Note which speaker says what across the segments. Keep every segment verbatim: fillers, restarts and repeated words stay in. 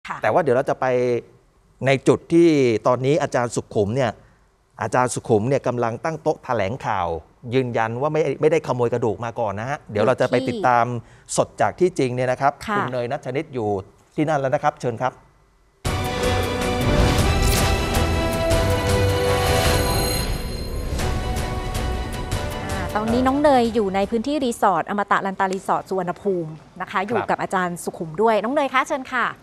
Speaker 1: แต่ว่าเดี๋ยวเราจะไปในจุดที่ตอนนี้อาจารย์สุขุมเนี่ยอาจารย์สุขุมเนี่ยกำลังตั้งโต๊ะแถลงข่าวยืนยันว่าไม่ไม่ได้ขโมยกระดูกมาก่อนนะฮะเดี๋ยวเราจะไปติดตามสดจากที่จริงเนี่ยนะครับคุณเนยณัฐนิตอยู่ที่นั่นแล้วนะครับเชิญครับ
Speaker 2: ตอนนี้น้องเนยอยู่ในพื้นที่รีสอร์ทอมตะลันตารีสอร์ทสุวรรณภูมินะคะอยู่กับอาจารย์สุขุมด้วยน้องเนยคะเชิญค่ะ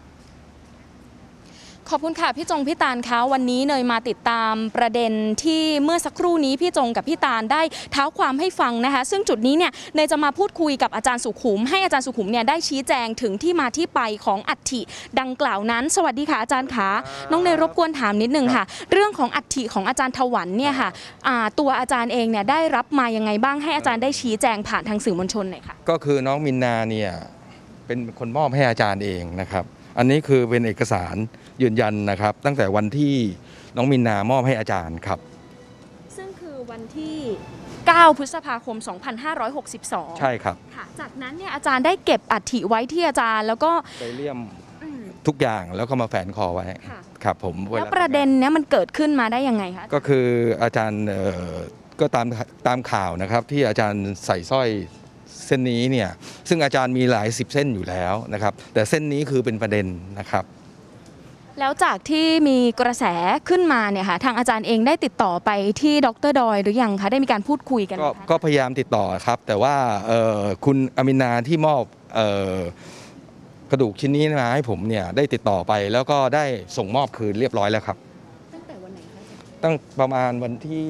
Speaker 3: ขอบคุณค่ะพี่จงพี่ตาลคะวันนี้เนยมาติดตามประเด็นที่เมื่อสักครู่นี้พี่จงกับพี่ตาลได้เท้าความให้ฟังนะคะซึ่งจุดนี้เนี่ยเนยจะมาพูดคุยกับอาจารย์สุขุมให้อาจารย์สุขุมเนี่ยได้ชี้แจงถึงที่มาที่ไปของอัฐิดังกล่าวนั้นสวัสดีค่ะอาจารย์คะน้องเนยรบกวนถามนิดนึงค่ะเรื่องของอัฐิของอาจารย์ถวันเนี่ยค่ะตัวอาจารย์เองเนี่ยได้รับมายังไงบ้างให้อาจารย์ได้ชี้แจงผ่านทางสื่อมวลชนหน่อยค่ะ
Speaker 4: ก็คือน้องมินนาเนี่ยเป็นคนมอบให้อาจารย์เองนะครับอันนี้คือเป็นเอกสารยืนยันนะครับตั้งแต่วันที่น้องมินนามอบให้อาจารย์ครับ
Speaker 3: ซึ่งคือวันที่เก้าพฤษภาคมสองพันห้าร้อยหกสิบสอง
Speaker 4: ใช่ครับ
Speaker 3: ค่ะจากนั้นเนี่ยอาจารย์ได้เก็บอัฐิไว้ที่อาจารย์แล้วก็
Speaker 4: ไปเลี่ยมทุกอย่างแล้วก็มาแฝนคอไว้ครับผม
Speaker 3: แล้วประเด็นเนี้ยมันเกิดขึ้นมาได้ยังไงคะ
Speaker 4: ก็คืออาจารย์ก็ตามตามข่าวนะครับที่อาจารย์ใส่สร้อยเส้นนี้เนี่ยซึ่งอาจารย์มีหลายสิบเส้นอยู่แล้วนะครับแต่เส้นนี้คือเป็นประเด็นนะครับ
Speaker 3: แล้วจากที่มีกระแสขึ้นมาเนี่ยค่ะทางอาจารย์เองได้ติดต่อไปที่ดร.ดอยหรือยังคะได้มีการพูดคุยกัน
Speaker 4: ก็พยายามติดต่อครับแต่ว่าคุณอามินาที่มอบกระดูกชิ้นนี้มาให้ผมเนี่ยได้ติดต่อไปแล้วก็ได้ส่งมอบคืนเรียบร้อยแล้วครับ
Speaker 3: ตั้งแต่วันไหนคะ
Speaker 4: ตั้งประมาณวันที่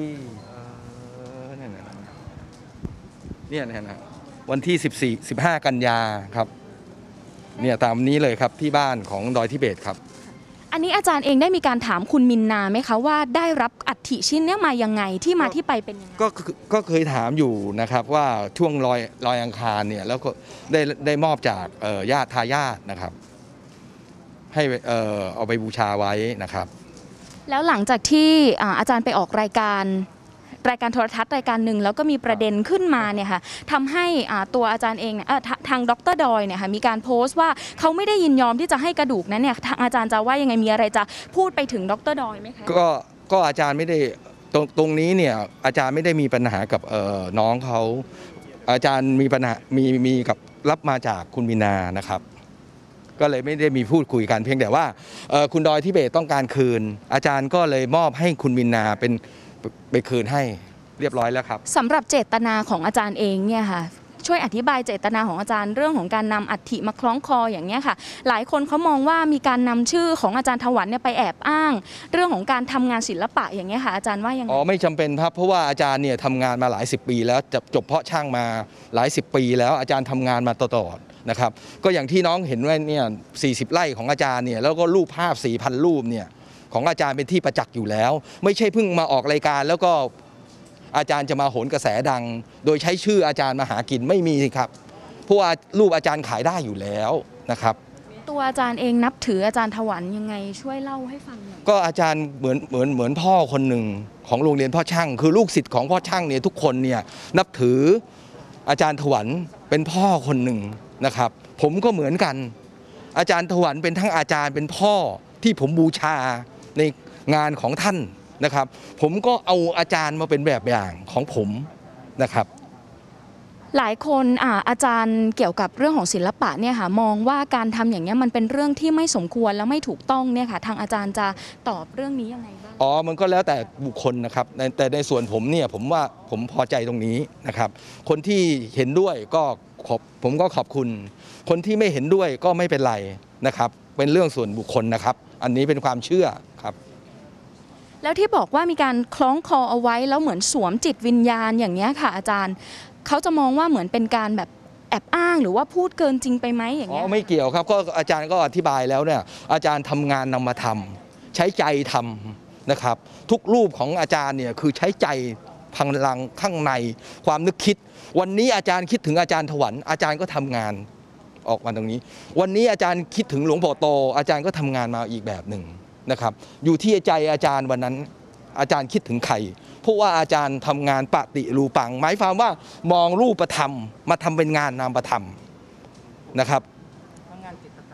Speaker 4: เนี่ยนะนะวันที่สิบสี่ สิบห้ากันยาครับเนี่ยตามนี้เลยครับที่บ้านของดอยทิเบตครับ
Speaker 3: อันนี้อาจารย์เองได้มีการถามคุณมินนาไหมคะว่าได้รับอัฐิชิ้นนี้มายังไงที่มาที่ไปเป็นยังไง
Speaker 4: ก็ก็เคยถามอยู่นะครับว่าช่วงลอยลอยอังคารเนี่ยแล้วก็ได้ได้มอบจากญาติทายาทนะครับให้เอ่อเอาไปบูชาไว้นะครับ
Speaker 3: แล้วหลังจากที่อาจารย์ไปออกรายการรายการโทรทัศน์รายการหนึ่งแล้วก็มีประเด็นขึ้นมาเนี่ยค่ะทำให้ตัวอาจารย์เองเนี่ยทางดร.ดอยเนี่ยค่ะมีการโพสต์ว่าเขาไม่ได้ยินยอมที่จะให้กระดูกนั้นเนี่ยทางอาจารย์จะว่ายังไงมีอะไรจะพูดไปถึงดร.ดอยไหมคะ
Speaker 4: ก็ก็อาจารย์ไม่ได้ตรงตรงนี้เนี่ยอาจารย์ไม่ได้มีปัญหากับน้องเขาอาจารย์มีปัญหามีมีกับรับมาจากคุณมินานะครับก็เลยไม่ได้มีพูดคุยกันเพียงแต่ว่าคุณดอยทิเบตต้องการคืนอาจารย์ก็เลยมอบให้คุณมินาเป็นไปคืนให้เรียบร้อยแล้วครับ
Speaker 3: สำหรับเจตนาของอาจารย์เองเนี่ยค่ะช่วยอธิบายเจตนาของอาจารย์เรื่องของการนำอัฐิมาคล้องคออย่างนี้ค่ะหลายคนเขามองว่ามีการนำชื่อของอาจารย์ถวันเนี่ยไปแอบอ้างเรื่องของการทำงานศิลปะอย่างนี้ค่ะอาจารย์ว่ายังไง
Speaker 4: อ๋อไม่จำเป็นครับเพราะว่าอาจารย์เนี่ยทำงานมาหลายสิบปีแล้วจบจบเพาะช่างมาหลายสิบปีแล้วอาจารย์ทำงานมาตลอดนะครับก็อย่างที่น้องเห็นว่าเนี่ยสี่สิบไร่ของอาจารย์เนี่ยแล้วก็รูปภาพ สี่พัน รูปเนี่ยของอาจารย์เป็นที่ประจักษ์อยู่แล้วไม่ใช่เพิ่งมาออกรายการแล้วก็อาจารย์จะมาโหนกระแสดังโดยใช้ชื่ออาจารย์มาหากินไม่มีครับเพราะว่ารูปอาจารย์ขายได้อยู่แล้วนะครับ
Speaker 3: ตัวอาจารย์เองนับถืออาจารย์ถวันยังไงช่วยเล่าให้ฟังหน่อย
Speaker 4: ก็อาจารย์เหมือนเหมือนเหมือนพ่อคนหนึ่งของโรงเรียนพ่อช่างคือลูกศิษย์ของพ่อช่างเนี่ยทุกคนเนี่ยนับถืออาจารย์ถวันเป็นพ่อคนหนึ่งนะครับผมก็เหมือนกันอาจารย์ถวันเป็นทั้งอาจารย์เป็นพ่อที่ผมบูชาในงานของท่านนะครับผมก็เอาอาจารย์มาเป็นแบบอย่างของผมนะครับ
Speaker 3: หลายคนอ่าอาจารย์เกี่ยวกับเรื่องของศิลปะเนี่ยค่ะมองว่าการทำอย่างนี้มันเป็นเรื่องที่ไม่สมควรและไม่ถูกต้องเนี่ยค่ะทางอาจารย์จะตอบเรื่องนี้ยังไงบ้าง
Speaker 4: อ๋อมันก็แล้วแต่บุคคลนะครับแต่ในส่วนผมเนี่ยผมว่าผมพอใจตรงนี้นะครับคนที่เห็นด้วยก็ขอบผมก็ขอบคุณคนที่ไม่เห็นด้วยก็ไม่เป็นไรนะครับเป็นเรื่องส่วนบุคคลนะครับอันนี้เป็นความเชื่อครับ
Speaker 3: แล้วที่บอกว่ามีการคล้องคอเอาไว้แล้วเหมือนสวมจิตวิญญาณอย่างนี้ค่ะอาจารย์เขาจะมองว่าเหมือนเป็นการแบบแอบอ้างหรือว่าพูดเกินจริงไปไหมอย่างเงี้ย
Speaker 4: อ๋อไม่เกี่ยวครับก็อาจารย์ก็อธิบายแล้วเนี่ยอาจารย์ทำงานนำมาทำใช้ใจทำนะครับทุกรูปของอาจารย์เนี่ยคือใช้ใจพลังข้างในความนึกคิดวันนี้อาจารย์คิดถึงอาจารย์ถวันอาจารย์ก็ทำงานออกมาตรงนี้วันนี้อาจารย์คิดถึงหลวงพ่อโตอาจารย์ก็ทำงานมาอีกแบบหนึ่งนะครับอยู่ที่ใจอาจารย์วันนั้นอาจารย์คิดถึงใครเพราะว่าอาจารย์ทำงานปฏิรูปังหมายความว่ามองรูปธรรมมาทำเป็นงานนามธรรมนะครับ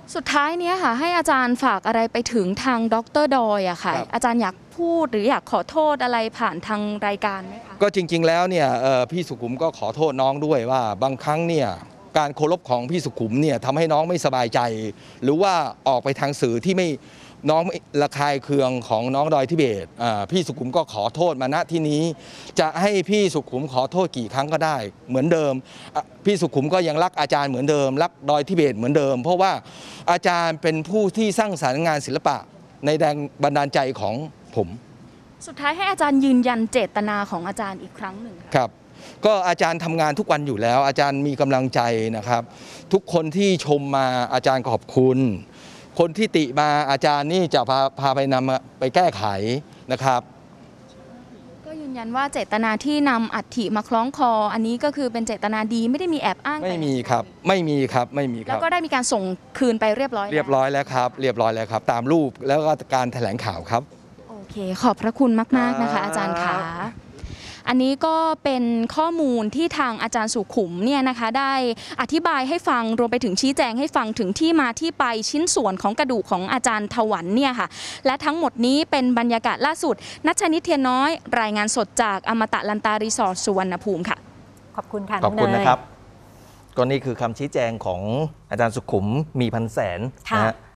Speaker 3: สุดท้ายเนี้ยค่ะให้อาจารย์ฝากอะไรไปถึงทางดรดอยอะค่ะ
Speaker 4: ครับ
Speaker 3: อาจารย์อยากพูดหรืออยากขอโทษอะไรผ่านทางรายการไหมคะ
Speaker 4: ก็จริงๆแล้วเนี่ยเอ่อพี่สุขุมก็ขอโทษน้องด้วยว่าบางครั้งเนี่ยการเคารพของพี่สุขุมเนี่ยทำให้น้องไม่สบายใจ หรือว่าออกไปทางสื่อที่ไม่น้องไม่ระคายเคืองของน้องดอยทิเบตอ่าพี่สุขุมก็ขอโทษมาณที่นี้ จะให้พี่สุขุมขอโทษกี่ครั้งก็ได้เหมือนเดิมอ่ะพี่สุขุมก็ยังรักอาจารย์เหมือนเดิมรักดอยทิเบตเหมือนเดิม เพราะว่าอาจารย์เป็นผู้ที่สร้างสรรค์งานศิลปะในแรงบันดาลใจของผม
Speaker 3: สุดท้ายให้อาจารย์ยืนยันเจตนาของอาจารย์อีกครั้งหนึ่งค่ะ
Speaker 4: ครับก็อาจารย์ทำงานทุกวันอยู่แล้ว อาจารย์มีกำลังใจนะครับ ทุกคนที่ชมมาอาจารย์ขอบคุณ คนที่ติมาอาจารย์นี่จะพาพาไปนำไปแก้ไขนะครับ
Speaker 3: ก็ยืนยันว่าเจตนาที่นำอัฐิมาคล้องคอ อันนี้ก็คือเป็นเจตนาดีไม่ได้มีแอบอ้าง
Speaker 4: ไม่มีครับไม่มีครับไม่มีค
Speaker 3: แล้
Speaker 4: รั
Speaker 3: ว
Speaker 4: บ
Speaker 3: ก็ได้มีการส่งคืนไปเรียบร้อยแล้ว
Speaker 4: เรียบร้อยแล้วครับ เรียบร้อยแล้วครับ ตามรูปแล้วก็การแถลงข่าวครับ
Speaker 3: โอเค ขอบพระคุณมาก ๆ นะคะ อาจารย์ขาอันนี้ก็เป็นข้อมูลที่ทางอาจารย์สุขุมเนี่ยนะคะได้อธิบายให้ฟังรวมไปถึงชี้แจงให้ฟังถึงที่มาที่ไปชิ้นส่วนของกระดูกของอาจารย์ถวันเนี่ยค่ะและทั้งหมดนี้เป็นบรรยากาศล่าสุดนัชชนิดเทียนน้อยรายงานสดจากอมตะลันตารีสอร์ทสุวรรณภูมิค่ะ
Speaker 2: ขอบคุณค่ะ
Speaker 1: ขอบคุณ
Speaker 2: น้งเย
Speaker 1: นะครับก็นี่คือคำชี้แจงของอาจารย์สุขุมมีพันแสน
Speaker 2: ค่ะ
Speaker 1: นะฮะ